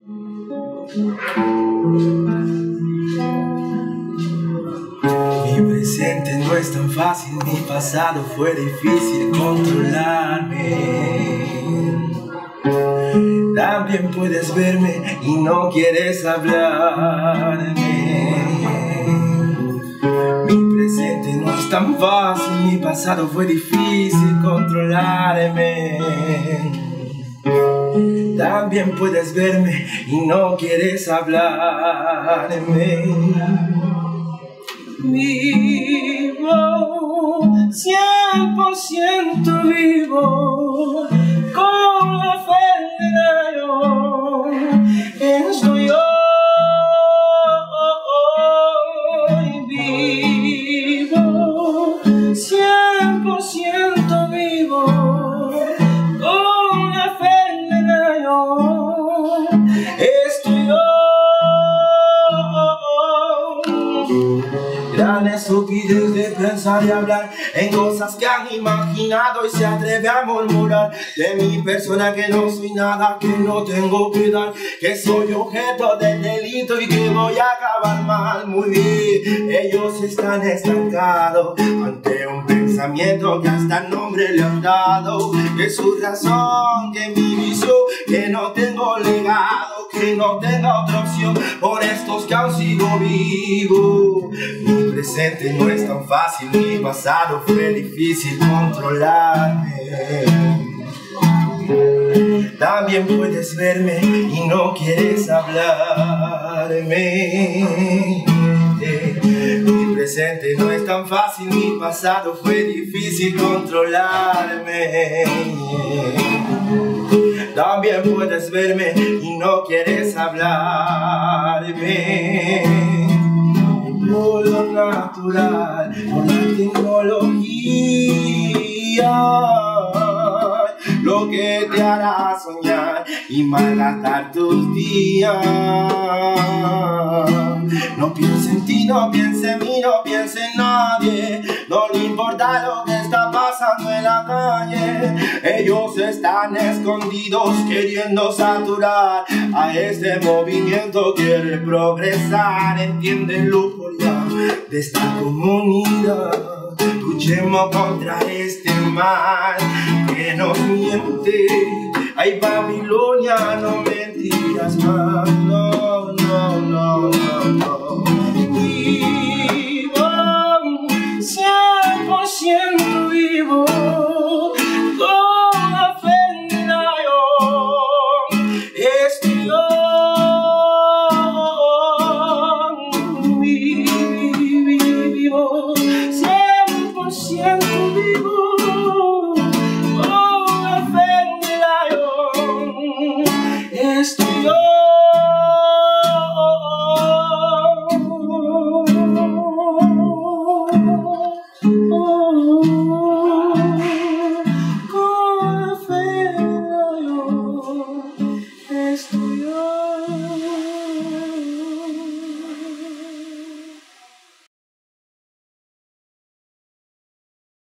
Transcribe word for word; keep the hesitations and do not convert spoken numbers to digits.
Mi presente no es tan fácil, mi pasado fue difícil controlarme. También puedes verme y no quieres hablarme. Mi presente no es tan fácil, mi pasado fue difícil controlarme. También puedes verme y no quieres hablarme. Vivo, cien por ciento vivo, con la fe en Dios. Estoy hoy vivo, cien por ciento vivo, con la fe en Dios. Estoy hoy. Gran estupidez de pensar y hablar en cosas que han imaginado y se atreve a murmurar de mi persona que no soy nada, que no tengo que dar, que soy objeto de delito y que voy a acabar mal. Muy bien, ellos están estancados ante un pensamiento que hasta el nombre le han dado, que su razón, que mi visión, que no tengo legado, que no tenga otra opción por estos que aún sigo vivo. Mi presente no es tan fácil, mi pasado fue difícil controlarme. También puedes verme y no quieres hablarme. Mi presente no es tan fácil, mi pasado fue difícil controlarme. También puedes verme y no quieres hablarme. Por lo natural, por la tecnología, lo que te hará soñar y malgastar tus días. No piense en ti, no piense en mí, no piense en nadie. No le importa lo que está pasando en la calle. Ellos están escondidos queriendo saturar a este movimiento. Quiere progresar, entiéndelo por ya de esta comunidad. Luchemos contra este mal que nos miente. Ay, Babilonia, no mentiras más, no.